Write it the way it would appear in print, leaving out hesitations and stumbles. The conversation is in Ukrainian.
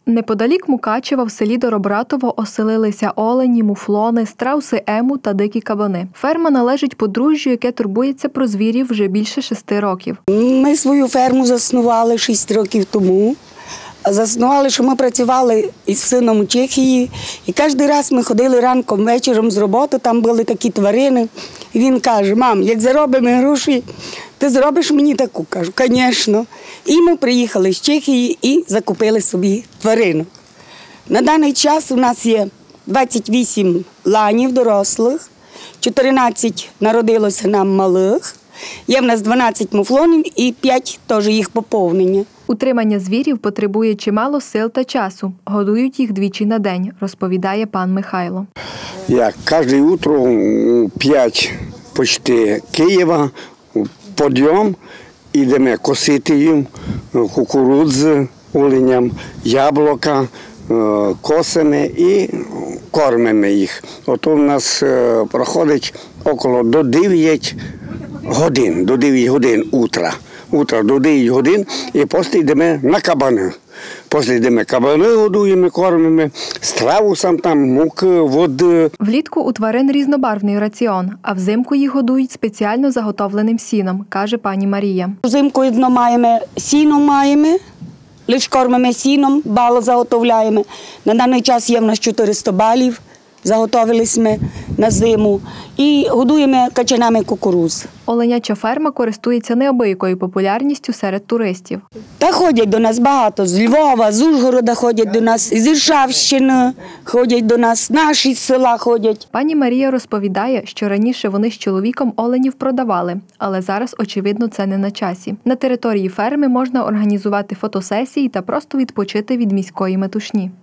Неподалік Мукачева в селі Доробратово оселилися олені, муфлони, страуси ему та дикі кабани. Ферма належить подружжю, яке турбується про звірів вже більше 6 років. Ми свою ферму заснували 6 років тому. Заснували, що ми працювали із сином у Чехії. І кожен раз ми ходили ранком, вечором з роботи, там були такі тварини. І він каже: мам, як заробимо гроші, ти зробиш мені таку? Кажу: звісно. І ми приїхали з Чехії і закупили собі тварину. На даний час у нас є 28 ланів дорослих, 14 народилося нам малих, є в нас 12 муфлонів і 5 теж їх поповнення. Утримання звірів потребує чимало сил та часу. Годують їх двічі на день, розповідає пан Михайло. Як кожне утро у 5 почти Києва, підйом, йдемо косити їм кукурудзи, оленям, яблука, косимо і кормимо їх. Ото у нас проходить около до 9 годин утра. Утро до 9 годин і після йдемо на кабани. Після йдемо кабани, годуємо, кормимо, страусам там, мук, води. Влітку у тварин різнобарвний раціон, а взимку їх годують спеціально заготовленим сіном, каже пані Марія. Взимку маємо сіно, лише кормимо сіном, бал заготовляємо. На даний час є в нас 400 балів, заготовились ми на зиму і годуємо качанами кукуруз. Оленяча ферма користується неабиякою популярністю серед туристів. Та ходять до нас багато, з Львова, з Ужгорода ходять до нас, з Іршавщини ходять до нас, наші з села ходять. Пані Марія розповідає, що раніше вони з чоловіком оленів продавали, але зараз, очевидно, це не на часі. На території ферми можна організувати фотосесії та просто відпочити від міської метушні.